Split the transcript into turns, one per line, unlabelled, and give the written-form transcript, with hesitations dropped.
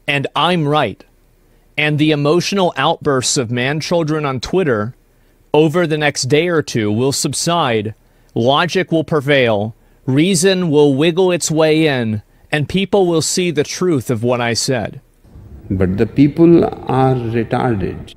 and I'm right, and the emotional outbursts of man-children on Twitter over the next day or two will subside, logic will prevail, reason will wiggle its way in, and people will see the truth of what I said.
But the people are retarded.